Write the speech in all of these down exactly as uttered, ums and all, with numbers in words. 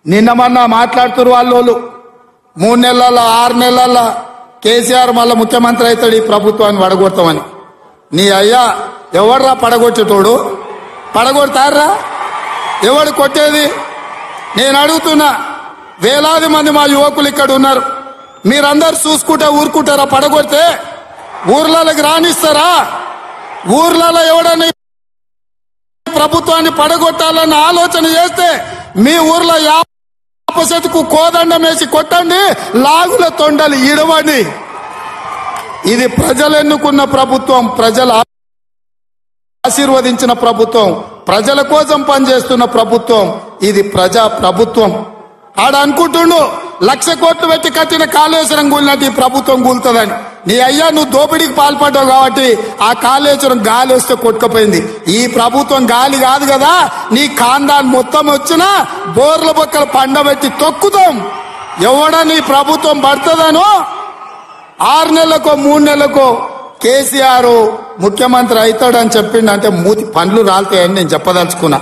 నిన్న మొన్న మాట్లాడుతున్నారు వాళ్ళు మూడు నెలల ఆరు నెలల కేసీఆర్ మళ్ళా ముఖ్యమంత్రి అవుతాడు ఈ ప్రభుత్వాన్ని పడగొడతామని. నీ అయ్యా ఎవడ్రా పడగొట్టేటోడు? పడగొడతారా? ఎవడు కొట్టేది? నేను అడుగుతున్నా, వేలాది మంది మా యువకులు ఇక్కడ ఉన్నారు, మీరందరు చూసుకుంటే ఊరుకుంటారా? పడగొడితే ఊర్లలోకి రానిస్తారా? ఊర్లలో ఎవడన్నా ప్రభుత్వాన్ని పడగొట్టాలన్న ఆలోచన చేస్తే మీ ఊర్లో యాపసెతుకు కోదండం వేసి కొట్టండి, లాగుల తొండలు ఇడవండి. ఇది ప్రజలు ఎన్నుకున్న ప్రభుత్వం, ప్రజలు ఆశీర్వదించిన ప్రభుత్వం, ప్రజల కోసం పనిచేస్తున్న ప్రభుత్వం. ఇది ప్రజా ప్రభుత్వం. ఆడ అనుకుంటుండు లక్ష కోట్లు పెట్టి కట్టిన కాళేశ్వరం కూలినట్టు ఈ ప్రభుత్వం కూలుతుందని. నీ అయ్యా నువ్వు దోపిడీకి పాల్పడ్డావు కాబట్టి ఆ కాళేశ్వరం గాలి వస్తే కొట్టుకుపోయింది. ఈ ప్రభుత్వం గాలి కాదు కదా, నీ ఖాందాన్ మొత్తం వచ్చినా బోర్ల బొక్కలు పండబెట్టి తొక్కుతాం. ఎవడ నీ ప్రభుత్వం పడుతుందనో ఆరు నెలలకో మూడు నెలలకో కేసీఆర్ ముఖ్యమంత్రి అవుతాడని చెప్పిండు అంటే మూతి పండ్లు రాలుతాయని నేను చెప్పదలుచుకున్నా.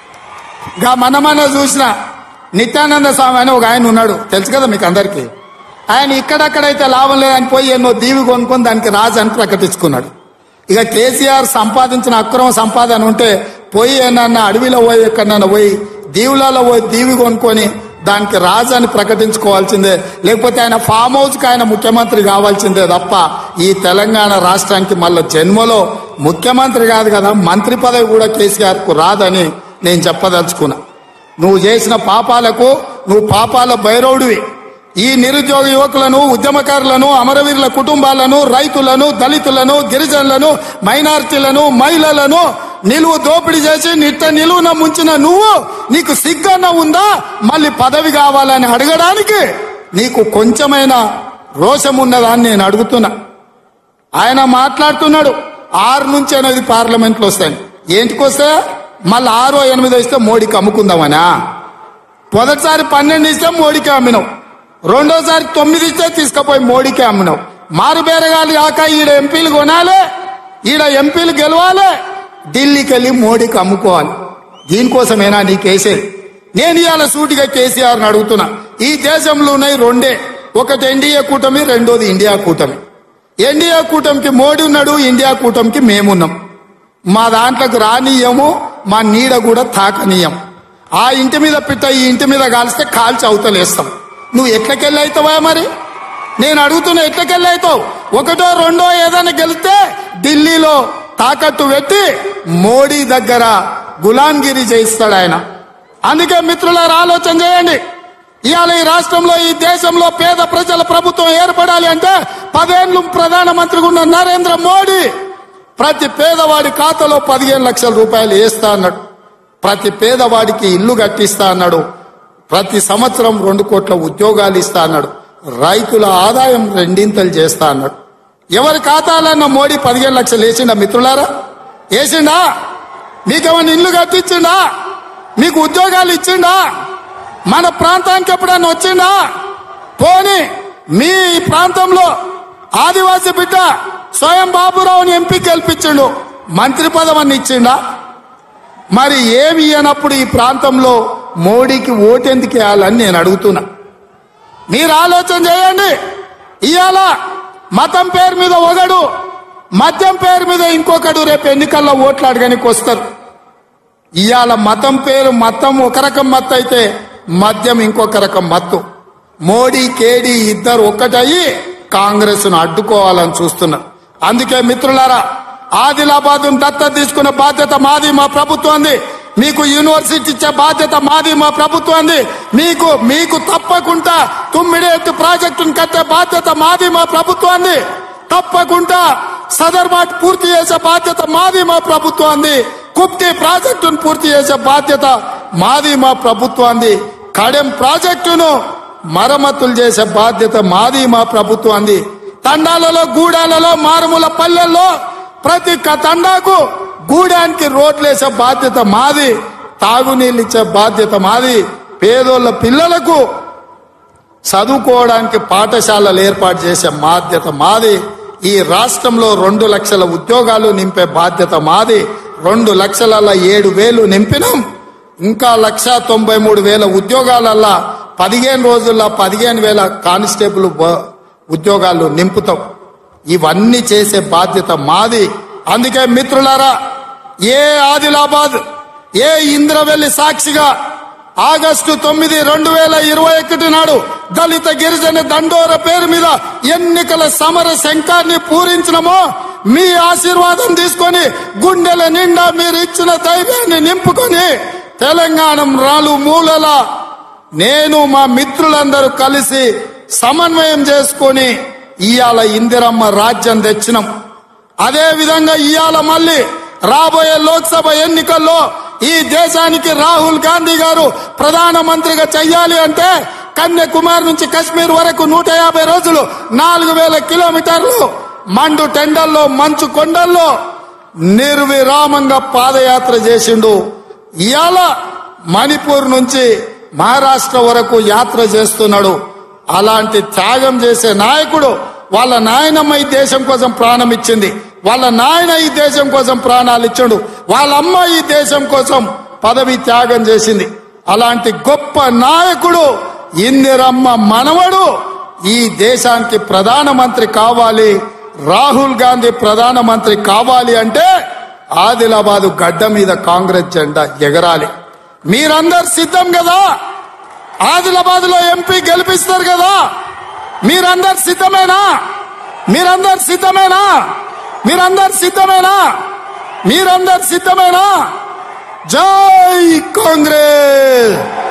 గా మనమన్న చూసిన నిత్యానంద స్వామి అని ఒక ఆయన ఉన్నాడు, తెలుసు కదా మీకు అందరికీ. ఆయన ఇక్కడక్కడైతే లాభం లేదని పోయి ఎన్నో దీవి కొనుక్కొని దానికి రాజు అని ప్రకటించుకున్నాడు. ఇక కేసీఆర్ సంపాదించిన అక్రమ సంపాదన ఉంటే పోయి ఏమన్నా అడవిలో పోయి ఎక్కడన్నా పోయి దీవులలో పోయి దీవి కొనుక్కొని దానికి రాజు అని ప్రకటించుకోవాల్సిందే, లేకపోతే ఆయన ఫామ్ హౌస్ కి ఆయన ముఖ్యమంత్రి కావాల్సిందే తప్ప ఈ తెలంగాణ రాష్ట్రానికి మళ్ళీ జన్మలో ముఖ్యమంత్రి కాదు కదా, మంత్రి పదవి కూడా కేసీఆర్ కు రాదని నేను చెప్పదలుచుకున్నా. నువ్వు చేసిన పాపాలకు నువ్వు పాపాల భైరవుడివి. ఈ నిరుద్యోగ యువకులను, ఉద్యమకారులను, అమరవీరుల కుటుంబాలను, రైతులను, దళితులను, గిరిజనులను, మైనారిటీలను, మహిళలను నిలువు దోపిడీ చేసి నిట్ట నిలువున ముంచిన నువ్వు, నీకు సిగ్గన్న ఉందా మళ్ళీ పదవి కావాలని అడగడానికి? నీకు కొంచెమైనా రోషం ఉన్నదా అని నేను అడుగుతున్నా. ఆయన మాట్లాడుతున్నాడు ఆరు నుంచి ఎనిమిది పార్లమెంట్లు వస్తాయి. ఏంటికొస్తే మళ్ళీ ఆరో ఎనిమిది ఇస్తే మోడీకి అమ్ముకుందామనా? మొదటిసారి పన్నెండు ఇస్తే మోడీకి అమ్మినావు, రెండోసారి తొమ్మిది ఇస్తే తీసుకుపోయి మోడీకి అమ్మినావు. మారు బేరగాలి కాక ఈడ ఎంపీలు కొనాలి, ఈడ ఎంపీలు గెలవాలి, ఢిల్లీకి వెళ్ళి మోడీకి అమ్ముకోవాలి. దీనికోసమేనా నీకేసేది? నేను ఇవాళ సూటిగా కేసీఆర్ని అడుగుతున్నా. ఈ దేశంలో ఉన్నాయి రెండే, ఒకటి ఎన్డీఏ కూటమి, రెండోది ఇండియా కూటమి. ఎన్డీఏ కూటమికి మోడీ ఉన్నాడు, ఇండియా కూటమికి మేమున్నాం. మా దాంట్లోకి రానీయము, మా నీడ కూడా తాకనీయం. ఆ ఇంటి మీద పిట్ట ఈ ఇంటి మీద కాల్స్తే కాల్చి అవతలేస్తాం. నువ్వు ఎట్లకెళ్ళి అవుతావా మరి? నేను అడుగుతున్నా, ఎట్లకెళ్ళి అవుతావు? ఒకటో రెండో ఏదైనా గెలిస్తే ఢిల్లీలో తాకట్టు పెట్టి మోడీ దగ్గర గులాంగిరి చేయిస్తాడు ఆయన. అందుకే మిత్రులారా ఆలోచన చేయండి. ఇవాళ ఈ రాష్ట్రంలో ఈ దేశంలో పేద ప్రజల ప్రభుత్వం ఏర్పడాలి అంటే పదేళ్ళు ప్రధానమంత్రిగా ఉన్న నరేంద్ర మోడీ ప్రతి పేదవాడి ఖాతాలో పదిహేను లక్షల రూపాయలు వేస్తా అన్నాడు, ప్రతి పేదవాడికి ఇల్లు కట్టిస్తా అన్నాడు, ప్రతి సంవత్సరం రెండు కోట్ల ఉద్యోగాలు ఇస్తా అన్నాడు, రైతుల ఆదాయం రెండింతలు చేస్తా అన్నాడు. ఎవరి ఖాతాలన్న మోడీ పదిహేను లక్షలు వేసిండా మిత్రులారా? వేసిండా? మీకేమన్నా ఇల్లు కట్టించిండా? మీకు ఉద్యోగాలు ఇచ్చిండా? మన ప్రాంతానికి ఎప్పుడన్నా వచ్చిండా? పోనీ మీ ప్రాంతంలో ఆదివాసీ బిడ్డ స్వయం బాబురావుని ఎంపీ గెలిపించిండు, మంత్రి పదవిని ఇచ్చిండా? మరి ఏమి ఇయ్యనప్పుడు ఈ ప్రాంతంలో మోడీకి ఓటెందుకు వేయాలని నేను అడుగుతున్నా. మీరు ఆలోచన చేయండి. ఇవాళ మతం పేరు మీద ఒకడు, మద్యం పేరు మీద ఇంకొకడు రేపు ఎన్నికల్లో ఓట్లు అడగడానికి వస్తారు. ఇవాళ మతం పేరు మతం ఒక రకం మత్తు అయితే మద్యం ఇంకొక రకం మత్తు. మోడీ కేడీ ఇద్దరు ఒక్కటయ్యి కాంగ్రెస్ ను అడ్డుకోవాలని చూస్తున్నారు. అందుకే మిత్రులారా, ఆదిలాబాద్ దత్తత తీసుకునే బాధ్యత మాది, మా ప్రభుత్వంది. మీకు యూనివర్సిటీ ఇచ్చే బాధ్యత మాది, మా ప్రభుత్వంది. మీకు మీకు తప్పకుండా తుమ్మిడేట్టు ప్రాజెక్టును కట్టే బాధ్యత మాది, మా ప్రభుత్వాన్ని. తప్పకుండా సదర్బాట్ పూర్తి చేసే బాధ్యత మాది, మా ప్రభుత్వాన్ని. కుప్టి ప్రాజెక్టును పూర్తి చేసే బాధ్యత మాది, మా ప్రభుత్వాన్ని. కడెం ప్రాజెక్టును మరమ్మతులు చేసే బాధ్యత మాది, మా ప్రభుత్వాన్ని. తండాలలో, గూడాలలో, మారుమూల పల్లెల్లో ప్రతి తండాకు గూడానికి రోడ్లేసే బాధ్యత మాది, తాగునీళ్ళు ఇచ్చే బాధ్యత మాది, పేదోళ్ళ పిల్లలకు చదువుకోవడానికి పాఠశాలలు ఏర్పాటు చేసే బాధ్యత మాది. ఈ రాష్ట్రంలో రెండు లక్షల ఉద్యోగాలు నింపే బాధ్యత మాది. రెండు లక్షల ఏడు వేలు నింపినాం, ఇంకా లక్ష తొంభై మూడు వేల ఉద్యోగాలల్లా పదిహేను రోజుల్లో పదిహేను వేల కానిస్టేబుల్ ఉద్యోగాలు నింపుతాం. ఇవన్నీ చేసే బాధ్యత మాది. అందుకే మిత్రులారా, ఏ ఆదిలాబాద్, ఏ ఇంద్రవెల్లి సాక్షిగా ఆగస్టు తొమ్మిది రెండు వేల ఇరవై ఒకటి నాడు దళిత గిరిజన దండోర పేరు మీద ఎన్నికల సమర శంఖాన్ని పూరించినమో, మీ ఆశీర్వాదం తీసుకొని గుండెల నిండా మీరు ఇచ్చిన ధైర్యాన్ని నింపుకొని తెలంగాణ రాలు మూలల నేను మా మిత్రులందరూ కలిసి సమన్వయం చేసుకొని ఇవాళ ఇందిరమ్మ రాజ్యం తెచ్చినాం. అదే విధంగా ఇవాళ మళ్ళీ రాబోయే లోక్సభ ఎన్నికల్లో ఈ దేశానికి రాహుల్ గాంధీ గారు ప్రధానమంత్రిగా చెయ్యాలి అంటే కన్యాకుమారి నుంచి కశ్మీర్ వరకు నూట యాభై రోజులు నాలుగు వేల కిలోమీటర్లు మండు టెండల్లో మంచు కొండల్లో నిర్విరామంగా పాదయాత్ర చేసిండు. ఇవాళ మణిపూర్ నుంచి మహారాష్ట్ర వరకు యాత్ర చేస్తున్నాడు. అలాంటి త్యాగం చేసే నాయకుడు, వాళ్ళ నాయనమ్మ ఈ దేశం కోసం ప్రాణం ఇచ్చింది, వాళ్ళ నాయన ఈ దేశం కోసం ప్రాణాలు ఇచ్చాడు, వాళ్ళ అమ్మ ఈ దేశం కోసం పదవి త్యాగం చేసింది. అలాంటి గొప్ప నాయకుడు ఇందిరమ్మ మనవడు ఈ దేశానికి ప్రధానమంత్రి కావాలి. రాహుల్ గాంధీ ప్రధానమంత్రి కావాలి అంటే ఆదిలాబాదు గడ్డ మీద కాంగ్రెస్ జెండా ఎగరాలి. మీరందరు సిద్ధం కదా? ఆదిలాబాద్ లో ఎంపీ గెలిపిస్తారు కదా? మీరందరు సిద్ధమేనా? మీరందరు సిద్ధమేనా? మీరందరు సిద్ధమేనా? మీరందరు సిద్ధమేనా? జై కాంగ్రెస్.